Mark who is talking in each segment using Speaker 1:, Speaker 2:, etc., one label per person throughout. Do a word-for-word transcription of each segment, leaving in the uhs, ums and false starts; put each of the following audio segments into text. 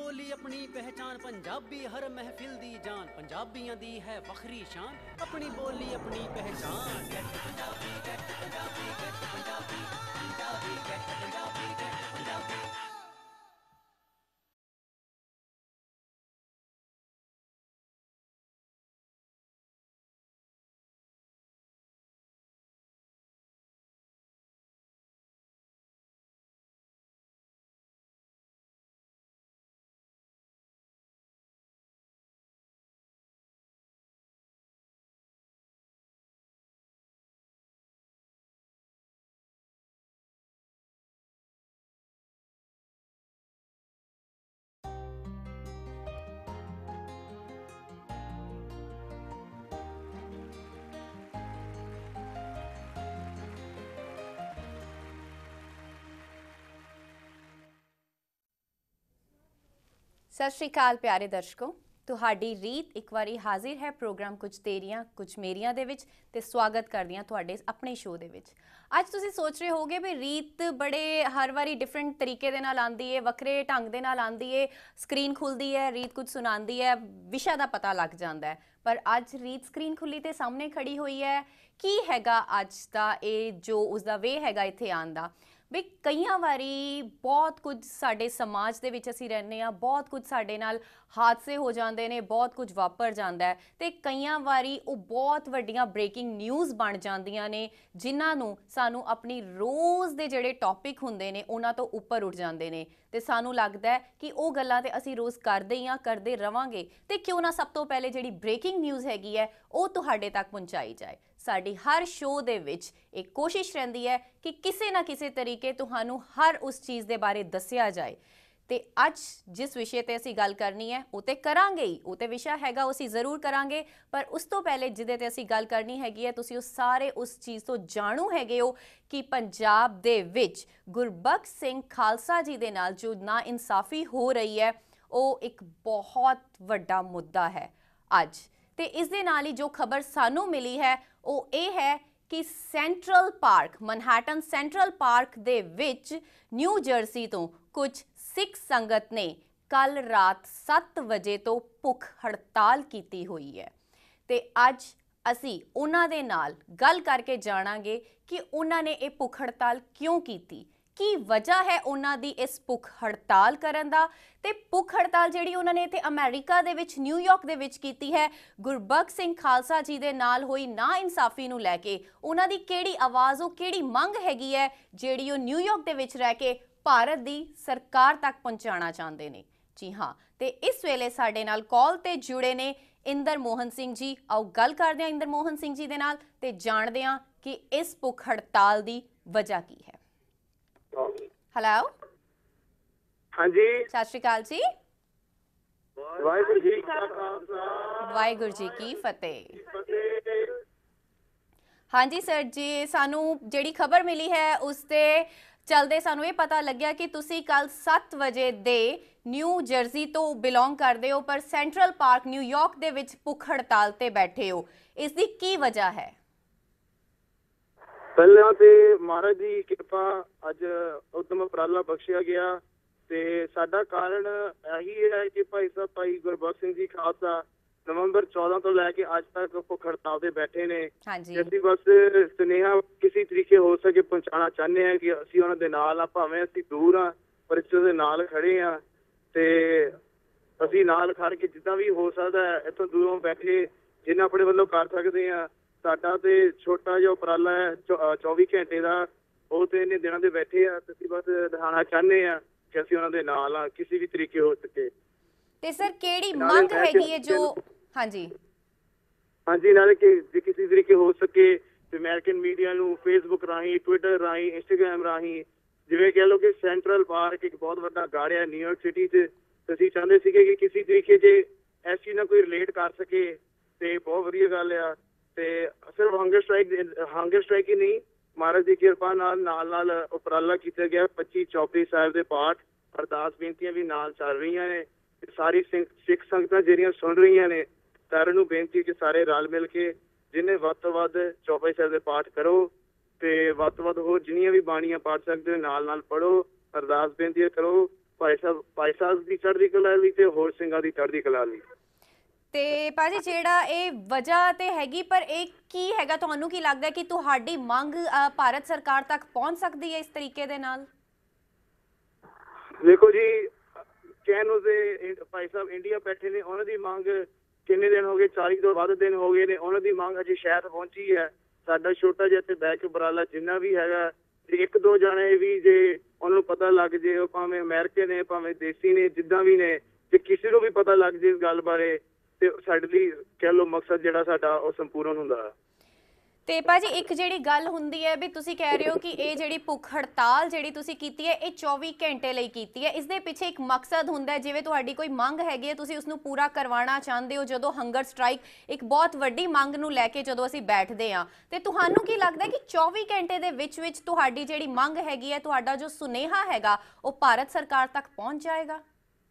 Speaker 1: बोली अपनी पहचान पंजाबी हर महफिल दी जान पंजाबियां दी है बखरी शान अपनी बोली अपनी पहचान get Punjabi get Punjabi get Punjabi Punjabi get Punjabi get Punjabi.
Speaker 2: Sat Shri अकाल प्यारे दर्शकों, ਤੁਹਾਡੀ ਰੀਤ ਇੱਕ ਵਾਰੀ ਹਾਜ਼ਰ ਹੈ ਪ੍ਰੋਗਰਾਮ ਕੁਝ ਤੇਰੀਆਂ ਕੁਝ ਮੇਰੀਆਂ ਦੇ ਵਿੱਚ ਤੇ ਸਵਾਗਤ ਕਰਦੀ ਹਾਂ ਤੁਹਾਡੇ ਆਪਣੇ ਸ਼ੋਅ ਦੇ ਵਿੱਚ। ਅੱਜ ਤੁਸੀਂ ਸੋਚ ਰਹੇ ਹੋਗੇ ਵੀ ਰੀਤ ਬੜੇ ਹਰ ਵਾਰੀ ਡਿਫਰੈਂਟ ਤਰੀਕੇ ਦੇ ਨਾਲ ਆਉਂਦੀ ਹੈ, ਵੱਖਰੇ ਢੰਗ ਦੇ ਨਾਲ ਆਉਂਦੀ ਹੈ, ਸਕਰੀਨ ਖੁੱਲਦੀ ਹੈ, ਰੀਤ ਕੁਝ ਸੁਣਾਉਂਦੀ ਹੈ, ਵਿਸ਼ਾ ਦਾ ਪਤਾ ਲੱਗ ਜਾਂਦਾ ਹੈ। ਪਰ ਅੱਜ ਰੀਤ ਸਕਰੀਨ ਖੁੱਲੀ ਤੇ ਸਾਹਮਣੇ ਖੜੀ ਹੋਈ ਹੈ। ਕੀ ਹੈਗਾ ਅੱਜ ਦਾ ਇਹ ਜੋ ਉਸਦਾ ਵੇ ਹੈਗਾ ਇੱਥੇ ਆਉਣ ਦਾ? ਵੀ ਕਈਆਂ ਵਾਰੀ ਬਹੁਤ ਕੁਝ ਸਾਡੇ ਸਮਾਜ ਦੇ ਵਿੱਚ ਅਸੀਂ ਰਹਿੰਦੇ ਹਾਂ, ਬਹੁਤ ਕੁਝ ਸਾਡੇ ਨਾਲ ਹਾਦਸੇ ਹੋ ਜਾਂਦੇ ਨੇ, ਬਹੁਤ ਕੁਝ ਵਾਪਰ ਜਾਂਦਾ ਹੈ ਅਤੇ ਕਈਆਂ ਵਾਰੀ ਉਹ ਬਹੁਤ ਵੱਡੀਆਂ ਬ੍ਰੇਕਿੰਗ ਨਿਊਜ਼ ਬਣ ਜਾਂਦੀਆਂ ਨੇ ਜਿਨ੍ਹਾਂ ਨੂੰ ਸਾਨੂੰ ਆਪਣੀ ਰੋਜ਼ ਦੇ ਜਿਹੜੇ ਟੌਪਿਕ ਹੁੰਦੇ ਨੇ ਉਹਨਾਂ ਤੋਂ ਉੱਪਰ ਉੱਠ ਜਾਂਦੇ ਨੇ ਅਤੇ ਸਾਨੂੰ ਲੱਗਦਾ ਹੈ ਕਿ ਉਹ ਗੱਲਾਂ ਤਾਂ ਅਸੀਂ ਰੋਜ਼ ਕਰਦੇ ਹੀ ਹਾਂ, ਕਰਦੇ ਰਵਾਂਗੇ ਅਤੇ ਕਿਉਂ ਨਾ ਸਭ ਤੋਂ ਪਹਿਲੇ ਜਿਹੜੀ ਬ੍ਰੇਕਿੰਗ ਨਿਊਜ਼ ਹੈਗੀ ਹੈ ਉਹ ਤੁਹਾਡੇ ਤੱਕ ਪਹੁੰਚਾਈ ਜਾਏ। ਸਾਡੀ ਹਰ ਸ਼ੋਅ ਦੇ ਵਿੱਚ ਇੱਕ ਕੋਸ਼ਿਸ਼ ਰਹਿੰਦੀ ਹੈ ਕਿ ਕਿਸੇ ਨਾ ਕਿਸੇ ਤਰੀਕੇ ਤੁਹਾਨੂੰ ਹਰ ਉਸ ਚੀਜ਼ ਦੇ ਬਾਰੇ ਦੱਸਿਆ ਜਾਏ। ਤੇ ਅੱਜ ਜਿਸ ਵਿਸ਼ੇ ਤੇ ਅਸੀਂ ਗੱਲ ਕਰਨੀ ਹੈ ਉਹ ਤੇ ਕਰਾਂਗੇ ਹੀ, ਉਹ ਤੇ ਵਿਸ਼ਾ ਹੈਗਾ ਉਹ ਅਸੀਂ ਜ਼ਰੂਰ ਕਰਾਂਗੇ, ਪਰ ਉਸ ਤੋਂ ਪਹਿਲੇ ਜਿਹਦੇ ਤੇ ਅਸੀਂ ਗੱਲ ਕਰਨੀ ਹੈਗੀ ਹੈ ਤੁਸੀਂ ਉਹ ਸਾਰੇ ਉਸ ਚੀਜ਼ ਤੋਂ ਜਾਣੂ ਹੈਗੇ ਹੋ ਕਿ ਪੰਜਾਬ ਦੇ ਵਿੱਚ ਗੁਰਬਖਸ਼ ਸਿੰਘ ਖਾਲਸਾ ਜੀ ਦੇ ਨਾਲ ਜੋ ਨਾ ਇਨਸਾਫੀ ਹੋ ਰਹੀ ਹੈ ਉਹ ਇੱਕ ਬਹੁਤ ਵੱਡਾ ਮੁੱਦਾ ਹੈ ਅੱਜ। ਤੇ ਇਸ ਦੇ ਨਾਲ ਹੀ ਜੋ ਖਬਰ ਸਾਨੂੰ ਮਿਲੀ ਹੈ ਉਹ ਇਹ ਹੈ ਕਿ central park Manhattan central park ਦੇ ਵਿੱਚ ਨਿਊ ਜਰਸੀ ਤੋਂ ਕੁਝ ਸਿੱਖ ਸੰਗਤ ਨੇ ਕੱਲ ਰਾਤ ਸੱਤ ਵਜੇ ਤੋਂ ਭੁੱਖ ਹੜਤਾਲ ਕੀਤੀ ਹੋਈ ਹੈ ਤੇ ਅੱਜ ਅਸੀਂ ਉਹਨਾਂ ਦੇ ਨਾਲ ਗੱਲ ਕਰਕੇ ਜਾਣਾਂਗੇ ਕਿ ਉਹਨਾਂ ਨੇ ਇਹ ਭੁੱਖ ਹੜਤਾਲ ਕਿਉਂ ਕੀਤੀ, ਕੀ ਵਜ੍ਹਾ ਹੈ ਉਹਨਾਂ ਦੀ ਇਸ ਭੁੱਖ ਹੜਤਾਲ ਕਰਨ ਦਾ ਤੇ ਭੁੱਖ ਹੜਤਾਲ ਜਿਹੜੀ ਉਹਨਾਂ ਨੇ ਇੱਥੇ ਅਮਰੀਕਾ ਦੇ ਵਿੱਚ ਨਿਊਯਾਰਕ ਦੇ ਵਿੱਚ ਕੀਤੀ ਹੈ ਗੁਰਬਖਸ਼ ਸਿੰਘ ਖਾਲਸਾ ਜੀ ਦੇ ਨਾਲ ਹੋਈ ਨਾ ਇਨਸਾਫੀ ਨੂੰ ਲੈ ਕੇ ਉਹਨਾਂ ਦੀ ਕਿਹੜੀ ਆਵਾਜ਼, ਉਹ ਕਿਹੜੀ ਮੰਗ ਹੈਗੀ ਹੈ ਜਿਹੜੀ ਉਹ ਨਿਊਯਾਰਕ ਦੇ ਵਿੱਚ ਰਹਿ ਕੇ ਭਾਰਤ ਦੀ ਸਰਕਾਰ ਤੱਕ ਪਹੁੰਚਾਉਣਾ ਚਾਹੁੰਦੇ ਨੇ। ਜੀ ਹਾਂ, ਤੇ ਇਸ ਵੇਲੇ ਸਾਡੇ ਨਾਲ ਕਾਲ ਤੇ ਜੁੜੇ ਨੇ ਇੰਦਰ ਮੋਹਨ ਸਿੰਘ ਜੀ। ਆਓ ਗੱਲ ਕਰਦੇ ਹਾਂ ਇੰਦਰ ਮੋਹਨ ਸਿੰਘ ਜੀ ਦੇ ਨਾਲ ਤੇ ਜਾਣਦੇ ਹਾਂ ਕਿ ਇਸ ਭੁੱਖ ਹੜਤਾਲ ਦੀ ਵਜ੍ਹਾ ਕੀ ਹੈ। ਹੈਲੋ,
Speaker 3: ਹਾਂਜੀ,
Speaker 2: ਸਤਿ ਸ਼੍ਰੀ ਅਕਾਲ ਜੀ।
Speaker 3: ਵਾਹਿਗੁਰੂ ਜੀ ਕਾ ਖਾਲਸਾ
Speaker 2: ਵਾਹਿਗੁਰੂ ਜੀ ਕੀ ਫਤਿਹ। ਹਾਂਜੀ ਸਰ ਜੀ, ਸਾਨੂੰ ਜਿਹੜੀ ਖਬਰ ਮਿਲੀ ਹੈ ਉਸ ਤੇ ਚਲਦੇ ਸਾਨੂੰ ਇਹ ਪਤਾ ਲੱਗਿਆ ਕਿ ਤੁਸੀਂ ਕੱਲ ਸੱਤ ਵਜੇ ਦੇ ਨਿਊ ਜਰਸੀ ਤੋਂ ਬਿਲੋਂਗ ਕਰਦੇ ਹੋ ਪਰ ਸੈਂਟਰਲ ਪਾਰਕ ਨਿਊਯਾਰਕ ਦੇ ਵਿੱਚ ਭੁੱਖ ਹੜਤਾਲ ਤੇ ਬੈਠੇ ਹੋ, ਇਸ ਦੀ ਕੀ ਵਜ੍ਹਾ ਹੈ?
Speaker 3: ਪਹਿਲਾਂ ਤੇ ਮਹਾਰਾਜ ਦੀ ਕਿਰਪਾ ਅੱਜ ਉਦਮ ਉਪਰਾਲਾ ਬਖਸ਼ਿਆ ਗਿਆ ਤੇ ਸਾਡਾ ਕਾਰਨ ਇਹੀ ਹੈ ਕਿ ਭਾਈ ਸਾਹਿਬ ਭਾਈ ਗੁਰਬਖਸ਼ ਸਿੰਘ ਜੀ ਖਾਲਸਾ ਨਵੰਬਰ ਚੌਦਾਂ ਤੋਂ ਲੈ ਕੇ ਅੱਜ ਤੱਕ ਭੁੱਖ ਹੜਤਾਲ ਤੇ ਬੈਠੇ ਨੇ। ਅਸੀਂ ਬਸ ਸੁਨੇਹਾ ਕਿਸੇ ਤਰੀਕੇ ਹੋ ਸਕੇ ਪਹੁੰਚਾਉਣਾ ਚਾਹੁੰਦੇ ਹਾਂ ਕਿ ਅਸੀਂ ਉਹਨਾਂ ਦੇ ਨਾਲ ਆ, ਭਾਵੇਂ ਅਸੀਂ ਦੂਰ ਆ ਪਰ ਇਸ ਦੇ ਨਾਲ ਖੜੇ ਆ ਤੇ ਅਸੀਂ ਨਾਲ ਖੜ ਕੇ ਜਿੱਦਾਂ ਵੀ ਹੋ ਸਕਦਾ ਇੱਥੋਂ ਦੂਰੋਂ ਬੈਠੇ ਜਿੰਨਾ ਆਪਣੇ ਵੱਲੋਂ ਕਰ ਸਕਦੇ ਆ। ਸਾਡਾ ਤੇ ਛੋਟਾ ਜਿਹਾ ਉਪਰਾਲਾ ਹੈ ਚੌਵੀ ਘੰਟੇ ਦਾ, ਉਹ ਤੇ ਇੰਨੇ ਦਿਨਾਂ ਦੇ ਬੈਠੇ ਆ ਤੇ ਅਸੀਂ ਬਸ ਦਿਖਾਉਣਾ ਚਾਹੁੰਦੇ ਆ ਕਿ ਅਸੀਂ ਉਹਨਾਂ ਦੇ ਨਾਲ ਆ ਕਿਸੇ ਵੀ ਤਰੀਕੇ ਹੋ ਸਕੇ।
Speaker 2: ਤੇ ਸਰ ਕਿਹੜੀ ਮੰਗ ਹੈਗੀ ਹੈ ਜੋ ਹਾਂਜੀ
Speaker 3: ਹਾਂਜੀ ਨਾਲੇ ਕਿ ਜੇ ਕਿਸੇ ਤਰੀਕੇ ਹੋ ਸਕੇ ਤੇ ਅਮਰੀਕਨ ਮੀਡੀਆ ਨੂੰ ਫੇਸਬੁੱਕ ਰਾਹੀਂ, ਟਵਿੱਟਰ ਰਾਹੀਂ, ਇੰਸਟਾਗ੍ਰਾਮ ਰਾਹੀਂ, ਜਿਵੇਂ ਕਹਿ ਲਓ ਕਿ ਸੈਂਟਰਲ ਪਾਰਕ ਇੱਕ ਬਹੁਤ ਵੱਡਾ ਗਾੜ ਹੈ ਨਿਊਯਾਰਕ ਸਿਟੀ 'ਚ, ਅਸੀਂ ਚਾਹੁੰਦੇ ਸੀਗੇ ਕਿ ਕਿਸੇ ਤਰੀਕੇ ਜੇ ਇਸ ਚੀਜ਼ ਨਾਲ ਕੋਈ ਰਿਲੇਟ ਕਰ ਸਕੇ ਤੇ ਬਹੁਤ ਵਧੀਆ ਗੱਲ ਆ। ਤੇ ਸਿਰਫ ਹੰਗਰ ਸਟ੍ਰਾਈਕ ਹੰਗਰ ਸਟ੍ਰਾਈਕ ਹੀ ਨਹੀਂ, ਮਹਾਰਾਜ ਦੀ ਕਿਰਪਾ ਨਾਲ ਨਾਲ ਨਾਲ ਉਪਰਾਲਾ ਕੀਤਾ ਗਿਆ ਪੱਚੀ ਚੌਪੜੀ ਸਾਹਿਬ ਦੇ ਪਾਠ, ਅਰਦਾਸ ਬੇਨਤੀਆਂ ਵੀ ਨਾਲ ਚੱਲ ਰਹੀਆਂ ਨੇ। ਸਾਰੀ ਸਿੱਖ ਸੰਗਤਾਂ ਜਿਹੜੀਆਂ ਸੁਣ ਰਹੀਆਂ ਨੇ ਸਾਰਿਆਂ ਨੂੰ ਬੇਨਤੀ ਕਿ ਸਾਰੇ ਰਲ ਮਿਲ ਕੇ ਜਿੰਨੇ ਵੱਧ ਤੋਂ ਵੱਧ ਚੌਪੜੀ ਸਾਹਿਬ ਦੇ ਪਾਠ ਕਰੋ ਤੇ ਵੱਧ ਤੋਂ ਵੱਧ ਹੋਰ ਜਿੰਨੀਆਂ ਵੀ ਬਾਣੀਆਂ ਪੜ੍ਹ ਸਕਦੇ ਹੋ ਨਾਲ ਨਾਲ ਪੜ੍ਹੋ, ਅਰਦਾਸ ਬੇਨਤੀਆਂ ਕਰੋ ਭਾਈ ਸਾਹਿਬ ਭਾਈ ਸਾਹਿਬ ਦੀ ਚੜ੍ਹਦੀ ਕਲਾ ਲਈ ਤੇ ਹੋਰ ਸਿੰਘਾਂ ਦੀ ਚੜ੍ਹਦੀ ਕਲਾ ਲਈ।
Speaker 2: ਤੇ ਭਾਜੀ ਜਿਹੜਾ ਇਹ ਵਜ੍ਹਾ ਤੇ ਹੈਗੀ, ਪਰ ਇਹ ਕੀ ਹੈਗਾ, ਤੁਹਾਨੂੰ ਕੀ ਲੱਗਦਾ ਕਿ ਤੁਹਾਡੀ ਮੰਗ ਅ, ਭਾਰਤ ਸਰਕਾਰ ਤੱਕ ਪਹੁੰਚ ਸਕਦੀ ਹੈ ਇਸ ਤਰੀਕੇ ਦੇ ਨਾਲ?
Speaker 3: ਦੇਖੋ ਜੀ, ਕਹਿਣ ਨੂੰ ਤੇ ਭਾਈ ਸਾਹਿਬ ਇੰਡੀਆ ਬੈਠੇ ਨੇ, ਉਹਨਾਂ ਦੀ ਮੰਗ ਕਿੰਨੇ ਦਿਨ ਹੋ ਗਏ, ਚਾਲੀ ਤੋਂ ਵੱਧ ਦਿਨ ਹੋ ਗਏ ਨੇ, ਉਹਨਾਂ ਦੀ ਮੰਗ ਅਜੇ ਸ਼ਾਇਦ ਪਹੁੰਚੀ ਹੈ। ਸਾਡਾ ਛੋਟਾ ਜਿਹਾ ਇੱਥੇ ਬੈਕ ਉਪਰਾਲਾ ਜਿੰਨਾ ਵੀ ਹੈਗਾ, ਤੇ ਇੱਕ ਦੋ ਜਣੇ ਵੀ ਜੇ ਉਹਨਾਂ ਨੂੰ ਪਤਾ ਲੱਗ ਜੇ, ਉਹ ਭਾਵੇਂ ਅਮਰੀਕਨ ਨੇ ਭਾਵੇਂ ਦੇਸੀ ਨੇ ਜਿੱਦਾਂ ਵੀ ਨੇ, ਜੇ ਕਿਸੇ ਨੂੰ ਵੀ ਪਤਾ ਲੱਗ ਜੇ ਇਸ ਗੱਲ ਬਾਰੇ, ਤੇ ਸਾਡੇ ਲਈ ਕਹਿ ਲਓ ਮਕਸਦ ਜਿਹੜਾ ਸਾਡਾ ਉਹ ਸੰਪੂਰਨ ਹੁੰਦਾ।
Speaker 2: ਤੇ ਭਾਜੀ ਇੱਕ ਜਿਹੜੀ ਗੱਲ ਹੁੰਦੀ ਹੈ ਵੀ ਤੁਸੀਂ ਕਹਿ ਰਹੇ ਹੋ ਕਿ ਇਹ ਜਿਹੜੀ ਭੁੱਖ ਹੜਤਾਲ ਜਿਹੜੀ ਤੁਸੀਂ ਕੀਤੀ ਹੈ ਇਹ ਚੌਵੀ ਘੰਟੇ ਲਈ ਕੀਤੀ ਹੈ, ਇਸ ਦੇ ਪਿੱਛੇ ਇੱਕ ਮਕਸਦ ਹੁੰਦਾ ਹੈ, ਜਿਵੇਂ ਤੁਹਾਡੀ ਕੋਈ ਮੰਗ ਹੈਗੀ ਹੈ ਤੁਸੀਂ ਉਸਨੂੰ ਪੂਰਾ ਕਰਵਾਉਣਾ ਚਾਹੁੰਦੇ ਹੋ। ਜਦੋਂ ਹੰਗਰ ਸਟ੍ਰਾਈਕ ਇੱਕ ਬਹੁਤ ਵੱਡੀ ਮੰਗ ਨੂੰ ਲੈ ਕੇ ਜਦੋਂ ਅਸੀਂ ਬੈਠਦੇ ਹਾਂ, ਤੇ ਤੁਹਾਨੂੰ ਕੀ ਲੱਗਦਾ ਕਿ ਚੌਵੀ ਘੰਟੇ ਦੇ ਵਿੱਚ ਵਿੱਚ ਤੁਹਾਡੀ ਜਿਹੜੀ ਮੰਗ ਹੈਗੀ ਹੈ, ਤੁਹਾਡਾ ਜੋ ਸੁਨੇਹਾ ਹੈਗਾ ਉਹ ਭਾਰਤ ਸਰਕਾਰ ਤੱਕ ਪਹੁੰਚ ਜਾਏਗਾ?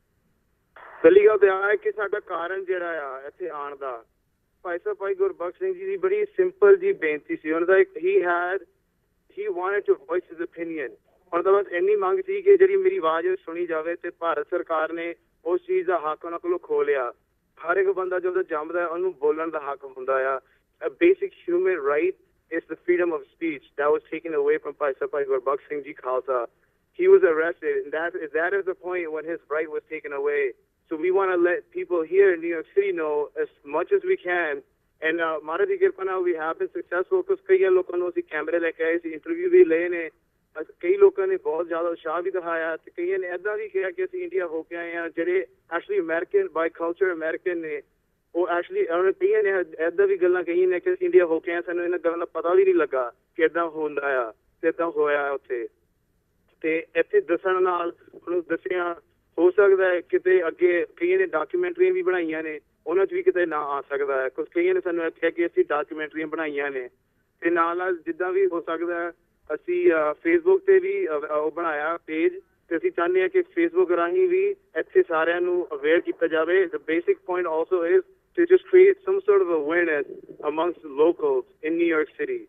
Speaker 3: ਪਹਿਲੀ ਗੱਲ ਤਾਂ ਆ ਕਿ ਸਾਡਾ ਕਾਰਨ ਜਿਹੜਾ ਆ ਇੱਥੇ ਆਉਣ ਦਾ, ਭਾਈ ਸਾਹਿਬ ਭਾਈ ਗੁਰਬਖਸ਼ ਸਿੰਘ ਜੀ ਦੀ ਬੜੀ ਸਿੰਪਲ ਜੀ ਬੇਨਤੀ ਸੀ। ਉਹਨਾਂ ਦਾ ਇੱਕ ਹੀ had he wanted to voice his opinion. ਉਹਨਾਂ ਦਾ ਬਸ ਇੰਨੀ ਮੰਗ ਸੀ ਕਿ ਜਿਹੜੀ ਮੇਰੀ ਆਵਾਜ਼ ਸੁਣੀ ਜਾਵੇ, ਤੇ ਭਾਰਤ ਸਰਕਾਰ ਨੇ ਉਸ ਚੀਜ਼ ਦਾ ਹੱਕ ਉਹਨਾਂ ਕੋਲੋਂ ਖੋਹ ਲਿਆ। ਹਰ ਇੱਕ ਬੰਦਾ ਜਦੋਂ ਜੰਮਦਾ ਉਹਨੂੰ ਬੋਲਣ ਦਾ ਹੱਕ ਹੁੰਦਾ ਆ। A basic human right is the freedom of speech that was taken away from Bhai Sahib Bhai Gurbakhsh Singh ji Khalsa. He was arrested, and that is that is the point when his right was taken away. So we want to let people here in New York City know as much as we can. And ਮਾਰਾ ਦੀ ਕਿਰਪਾ ਨਾਲ we have been successful, because ਕਈ ਲੋਕਾਂ ਨੂੰ ਅਸੀਂ ਕੈਮਰੇ ਲੈ ਕੇ ਆਏ ਸੀ, ਇੰਟਰਵਿਊ ਵੀ ਲਏ ਨੇ, ਕਈ ਲੋਕਾਂ ਨੇ ਬਹੁਤ ਜ਼ਿਆਦਾ ਉਤਸ਼ਾਹ ਵੀ ਦਿਖਾਇਆ, ਤੇ ਕਈਆਂ ਨੇ ਏਦਾਂ ਵੀ ਕਿਹਾ ਕਿ ਅਸੀਂ ਇੰਡੀਆ ਹੋ ਕੇ ਆਏ ਹਾਂ। ਜਿਹੜੇ actually American by culture American ਨੇ, ਉਹ ਐਕਚੁਅਲੀ ਉਹਨਾਂ ਕਈਆਂ ਨੇ ਏਦਾਂ ਵੀ ਗੱਲਾਂ ਕਹੀਆਂ ਨੇ ਕਿ ਅਸੀਂ ਇੰਡੀਆ ਹੋ ਕੇ ਆਏ, ਸਾਨੂੰ ਇਹਨਾਂ ਗੱਲਾਂ ਦਾ ਪਤਾ ਵੀ ਨਹੀਂ ਲੱਗਾ ਕਿ ਏਦਾਂ ਹੁੰਦਾ ਆ ਤੇ ਏਦਾਂ ਹੋਇਆ ਉੱਥੇ। ਤੇ ਇੱਥੇ ਦੱਸਣ ਨਾਲ ਉਹਨੂੰ ਦੱਸਿਆ ਹੋ ਸਕਦਾ ਹੈ ਕਿਤੇ ਅੱਗੇ ਕਈਆਂ ਨੇ ਡਾਕੂਮੈਂਟਰੀਆਂ ਵੀ ਬਣਾਈਆਂ ਨੇ, ਉਹਨਾਂ 'ਚ ਵੀ ਕਿਤੇ ਨਾ ਆ ਸਕਦਾ ਹੈ। ਕੁਝ ਕਈਆਂ ਨੇ ਸਾਨੂੰ ਆਖਿਆ ਕਿ ਅਸੀਂ ਡਾਕੂਮੈਂਟਰੀਆਂ ਬਣਾਈਆਂ ਨੇ, ਤੇ ਨਾਲ ਨਾਲ ਜਿੱਦਾਂ ਵੀ ਹੋ ਸਕਦਾ ਅਸੀਂ ਫੇਸਬੁੱਕ ਤੇ ਵੀ ਉਹ ਬਣਾਇਆ ਪੇਜ, ਤੇ ਅਸੀਂ ਚਾਹੁੰਦੇ ਹਾਂ ਕਿ ਫੇਸਬੁੱਕ ਰਾਹੀਂ ਵੀ ਇੱਥੇ ਸਾਰਿਆਂ ਨੂੰ ਅਵੇਅਰ ਕੀਤਾ ਜਾਵੇ। The basic point also is to just create some sort of awareness amongst locals in New York City.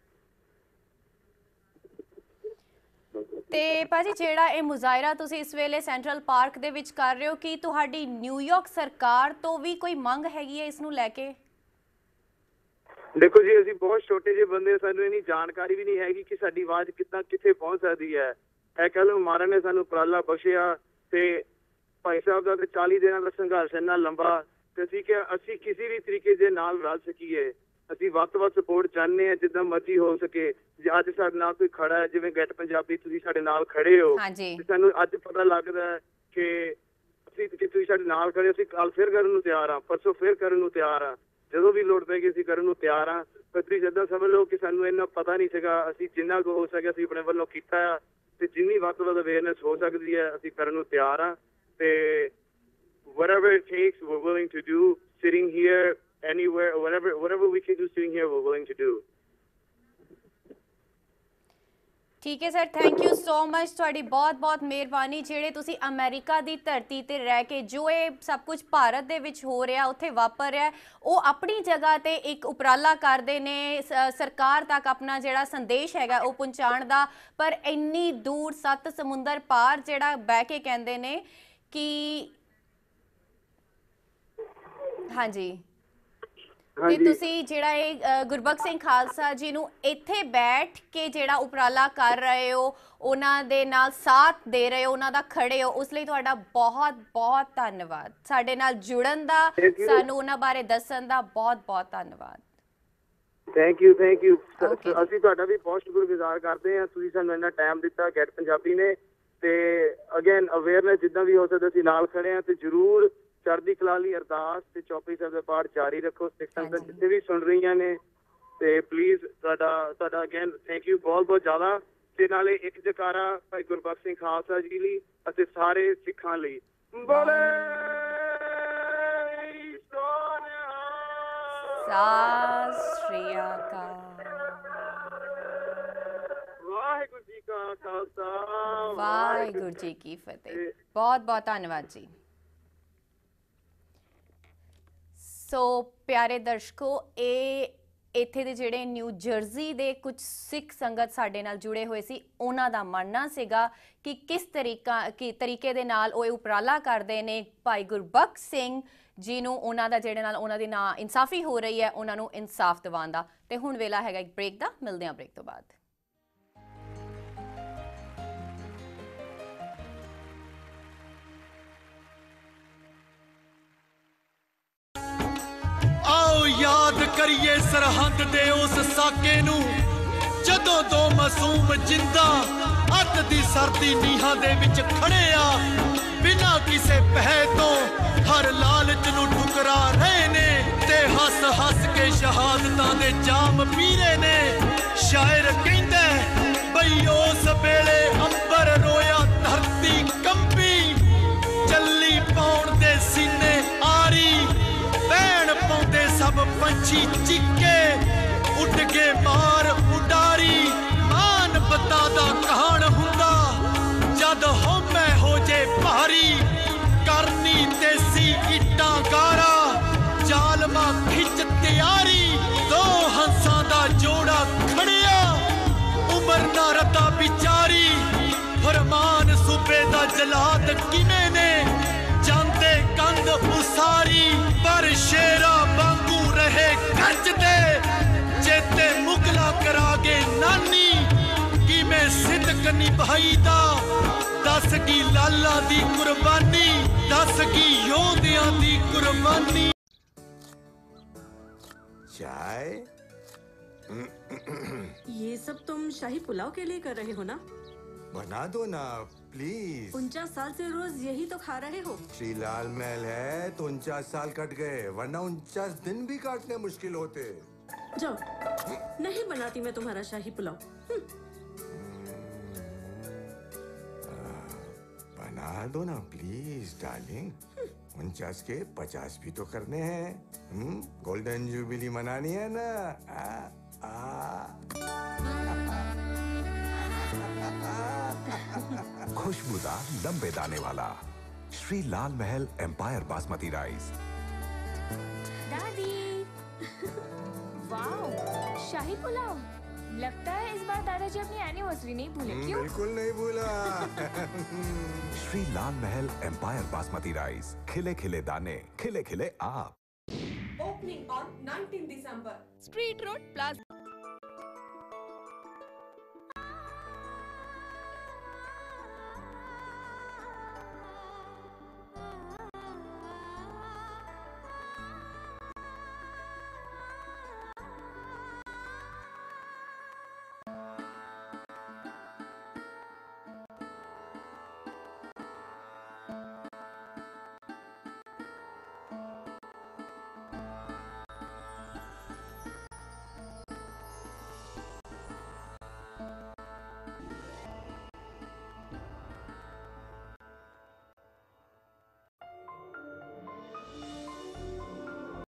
Speaker 2: ਤੇ ਭਾਜੀ ਜਿਹੜਾ ਇਹ ਮੁਜ਼ਾਹਰਾ ਤੁਸੀਂ ਇਸ ਵੇਲੇ ਸੈਂਟਰਲ ਪਾਰਕ ਦੇ ਵਿੱਚ ਕਰ ਰਹੇ ਹੋ, ਕੀ ਤੁਹਾਡੀ ਨਿਊਯਾਰਕ ਸਰਕਾਰ ਤੋਂ ਵੀ ਕੋਈ ਮੰਗ ਹੈਗੀ ਹੈ ਇਸ ਨੂੰ ਲੈ ਕੇ?
Speaker 3: ਦੇਖੋ ਜੀ, ਅਸੀਂ ਬਹੁਤ ਛੋਟੇ ਜਿਹੇ ਬੰਦੇ, ਸਾਨੂੰ ਇੰਨੀ ਜਾਣਕਾਰੀ ਵੀ ਨਹੀਂ ਹੈਗੀ ਕਿ ਸਾਡੀ ਆਵਾਜ਼ ਕਿੱਦਾਂ ਕਿੱਥੇ ਪਹੁੰਚ ਸਕਦੀ ਹੈ। ਇਹ ਕਹਿ ਲਓ ਮਹਾਰਾਜ ਨੇ ਸਾਨੂੰ ਉਪਰਾਲਾ ਬਖਸ਼ਿਆ, ਤੇ ਭਾਈ ਸਾਹਿਬ ਦਾ ਤੇ ਚਾਲੀ ਦਿਨਾਂ ਦਾ ਸੰਘਰਸ਼ ਇੰਨਾ ਲੰਬਾ, ਤੇ ਅਸੀਂ ਕਿ ਅਸੀਂ ਕਿਸੇ ਵੀ ਤਰੀਕੇ ਦੇ ਨਾਲ ਰਲ ਸਕੀਏ। ਅਸੀਂ ਵੱਧ ਤੋਂ ਵੱਧ ਸਪੋਰਟ ਚਾਹੁੰਦੇ ਹਾਂ, ਜਿੱਦਾਂ ਮਰਜ਼ੀ ਹੋ ਸਕੇ। ਜੇ ਅੱਜ ਸਾਡੇ ਨਾਲ ਕੋਈ ਖੜਾ ਹੈ, ਜਿਵੇਂ ਗੈਟ ਪੰਜਾਬੀ ਤੁਸੀਂ ਸਾਡੇ ਨਾਲ ਖੜੇ ਹੋ, ਤੇ ਸਾਨੂੰ ਅੱਜ ਪਤਾ ਲੱਗਦਾ ਹੈ ਕਿ ਅਸੀਂ ਕਿ ਤੁਸੀਂ ਸਾਡੇ ਨਾਲ ਖੜੇ, ਅਸੀਂ ਕੱਲ ਫਿਰ ਕਰਨ ਨੂੰ ਤਿਆਰ ਹਾਂ, ਪਰਸੋਂ ਫਿਰ ਕਰਨ ਨੂੰ ਤਿਆਰ ਹਾਂ, ਜਦੋਂ ਵੀ ਲੋੜ ਪਏਗੀ ਅਸੀਂ ਕਰਨ ਨੂੰ ਤਿਆਰ ਹਾਂ। ਪਰ ਤੁਸੀਂ ਜਿੱਦਾਂ ਸਮਝ ਲਓ ਕਿ ਸਾਨੂੰ ਇੰਨਾ ਪਤਾ ਨਹੀਂ ਸੀਗਾ, ਅਸੀਂ ਜਿੰਨਾ ਕੁ ਹੋ ਸਕਿਆ ਅਸੀਂ ਆਪਣੇ ਵੱਲੋਂ ਕੀਤਾ ਆ, ਤੇ ਜਿੰਨੀ ਵੱਧ ਤੋਂ ਵੱਧ ਅਵੇਅਰਨੈਸ ਹੋ ਸਕਦੀ ਹੈ ਅਸੀਂ ਕਰਨ ਨੂੰ ਤਿਆਰ ਹਾਂ। ਤੇ whatever it takes we're willing to do, sitting here anywhere, whatever whatever we can do sitting here we're willing to do.
Speaker 2: ਠੀਕ ਹੈ sir, thank you so much, ਤੁਹਾਡੀ ਬਹੁਤ ਬਹੁਤ ਮਿਹਰਬਾਨੀ। ਜਿਹੜੇ ਤੁਸੀਂ ਅਮਰੀਕਾ ਦੀ ਧਰਤੀ ਤੇ ਰਹਿ ਕੇ ਜੋ ਇਹ ਸਭ ਕੁਝ ਭਾਰਤ ਦੇ ਵਿੱਚ ਹੋ ਰਿਹਾ, ਉੱਥੇ ਵਾਪਰ ਰਿਹਾ, ਉਹ ਆਪਣੀ ਜਗ੍ਹਾ ਤੇ ਇੱਕ ਉਪਰਾਲਾ ਕਰਦੇ ਨੇ ਸਰਕਾਰ ਤੱਕ ਆਪਣਾ ਜਿਹੜਾ ਸੰਦੇਸ਼ ਹੈਗਾ ਉਹ ਪਹੁੰਚਾਉਣ ਦਾ, ਪਰ ਇੰਨੀ ਦੂਰ ਸੱਤ ਸਮੁੰਦਰ ਪਾਰ ਜਿਹੜਾ ਬਹਿ ਕੇ ਕਹਿੰਦੇ ਨੇ ਕਿ ਹਾਂਜੀ। ਤੇ ਤੁਸੀਂ ਜਿਹੜਾ ਇਹ ਗੁਰਬਖਸ਼ ਸਿੰਘ ਖਾਲਸਾ ਜੀ ਨੂੰ ਇੱਥੇ ਬੈਠ ਕੇ ਜਿਹੜਾ ਉਪਰਾਲਾ ਕਰ ਰਹੇ ਹੋ, ਉਹਨਾਂ ਦੇ ਨਾਲ ਸਾਥ ਦੇ ਰਹੇ ਹੋ, ਉਹਨਾਂ ਦਾ ਖੜੇ ਹੋ, ਉਸ ਲਈ ਤੁਹਾਡਾ ਬਹੁਤ ਬਹੁਤ ਧੰਨਵਾਦ। ਸਾਡੇ ਨਾਲ ਜੁੜਨ ਦਾ, ਸਾਨੂੰ ਉਹਨਾਂ ਬਾਰੇ ਦੱਸਣ ਦਾ ਬਹੁਤ ਬਹੁਤ ਧੰਨਵਾਦ।
Speaker 3: ਥੈਂਕ ਯੂ ਥੈਂਕ ਯੂ ਅਸੀਂ ਤੁਹਾਡਾ ਵੀ ਬਹੁਤ ਸ਼ੁਕਰਗੁਜ਼ਾਰ ਕਰਦੇ ਹਾਂ, ਤੁਸੀਂ ਸਾਨੂੰ ਇੰਨਾ ਟਾਈਮ ਦਿੱਤਾ ਗੈਟ ਪੰਜਾਬੀ ਨੇ। ਤੇ ਅਗੇਨ ਅਵੇਅਰਨੈਸ ਜਿੱਦਾਂ ਵੀ ਹੋ ਸਕਦਾ ਅਸੀਂ ਨਾਲ ਖੜੇ ਹਾਂ, ਤੇ ਜ਼ਰੂਰ ਚੜ੍ਹਦੀ ਕਲਾ ਲਈ ਅਰਦਾਸ ਤੇ ਚੌਪਈ ਸਾਹਿਬ ਦਾ ਪਾਠ ਜਾਰੀ ਰੱਖੋ। ਸਿੱਖ ਸੰਗਤ ਜਿੱਥੇ ਵੀ ਸੁਣ ਰਹੀਆਂ ਨੇ, ਤੇ ਪਲੀਜ਼ ਤੁਹਾਡਾ ਤੁਹਾਡਾ ਅਗੇਨ ਥੈਂਕ ਯੂ ਬਹੁਤ ਬਹੁਤ ਜ਼ਿਆਦਾ। ਤੇ ਨਾਲੇ ਇੱਕ ਜਕਾਰਾ ਭਾਈ ਗੁਰਬਖਸ਼ ਸਿੰਘ ਖਾਲਸਾ ਜੀ ਲਈ ਅਤੇ ਸਾਰੇ ਸਿੱਖਾਂ ਲਈ। ਬੋਲੇ
Speaker 2: ਸਤਿ ਸ਼੍ਰੀ ਅਕਾਲ।
Speaker 3: ਵਾਹਿਗੁਰੂ ਜੀ ਕਾ ਖਾਲਸਾ,
Speaker 2: ਵਾਹਿਗੁਰੂ ਜੀ ਕੀ ਫਤਿਹ। ਬਹੁਤ ਬਹੁਤ ਧੰਨਵਾਦ ਜੀ। ਸੋ ਪਿਆਰੇ ਦਰਸ਼ਕੋ, ਇਹ ਇੱਥੇ ਦੇ ਜਿਹੜੇ ਨਿਊ ਜਰਸੀ ਦੇ ਕੁਝ ਸਿੱਖ ਸੰਗਤ ਸਾਡੇ ਨਾਲ ਜੁੜੇ ਹੋਏ ਸੀ, ਉਹਨਾਂ ਦਾ ਮੰਨਣਾ ਸੀਗਾ ਕਿ ਕਿਸ ਤਰੀਕਾ ਕੀ ਤਰੀਕੇ ਦੇ ਨਾਲ ਉਹ ਉਪਰਾਲਾ ਕਰਦੇ ਨੇ ਭਾਈ ਗੁਰਬਖਸ਼ ਸਿੰਘ ਜੀ ਨੂੰ, ਉਹਨਾਂ ਦਾ ਜਿਹੜੇ ਨਾਲ ਉਹਨਾਂ ਦੀ ਨਾ ਇਨਸਾਫੀ ਹੋ ਰਹੀ ਹੈ, ਉਹਨਾਂ ਨੂੰ ਇਨਸਾਫ ਦਿਵਾਉਣ ਦਾ। ਤੇ ਹੁਣ ਵੇਲਾ ਹੈਗਾ ਇੱਕ ਬ੍ਰੇਕ ਦਾ, ਮਿਲਦੇ ਹਾਂ ਬ੍ਰੇਕ ਤੋਂ ਬਾਅਦ।
Speaker 4: याद करिए सरहद दे उस साके नू जदों दो मासूम जिंदा अत दी सर्दी नीहां दे विच खड़े आ, बिना किसे पह तो हर लालच नू ठुकरा रहे ने ते हस हस के शहादतां दे जाम पीरे ने। शायर कहंदा बई उस वेले अंबर रोया धरती कंबी, चली पौण दे सीने आरी, भैन पाउंदे सब पंछी चिक्के, उठ के मार उडारी। मान बता दा कहान हुंदा जद होमे हो जे भारी, करनी तेसी इट्टां गारा, जालमा खिच तैयारी। दो हंसां दा जोड़ा खड़िया, उमर ना रता बिचारी। फरमान सूबे दा जलाद किने ने, जांदे कंध उसारी। पर शेरा वांगू रहे गरजदे, चेते मुगला करागे नानी। कि मैं सिदक निभाई दा, दस की लाला दी कुर्बानी, दस की योधियां दी कुर्बानी।
Speaker 5: चाय?
Speaker 6: ये सब तुम शाही पुलाव के लिए कर रहे हो ना?
Speaker 5: बना दो ना प्लीज।
Speaker 6: उनचास साल से रोज यही तो खा रहे हो।
Speaker 5: श्री लाल महल है तो उनचास साल कट गए, वरना उनचास दिन भी काटने मुश्किल होते।
Speaker 6: जाओ, नहीं बनाती मैं तुम्हारा शाही पुलाव।
Speaker 5: बना दो ना प्लीज डार्लिंग, उनचास के पचास भी तो करने हैं। गोल्डन जुबिली मनानी है ना। आ, आ।
Speaker 7: खुशबूदार लंबे दाने वाला श्री लाल महल एम्पायर बासमती राइस।
Speaker 8: दादी वाओ, शाही पुलाव। लगता है इस बार दादाजी अपनी एनिवर्सरी नहीं भूले। क्यों?
Speaker 5: बिल्कुल नहीं भूला।
Speaker 7: श्री लाल महल एम्पायर बासमती राइस, खिले खिले दाने, खिले खिले आप।
Speaker 9: Opening on nineteenth December.
Speaker 8: Street road plaza.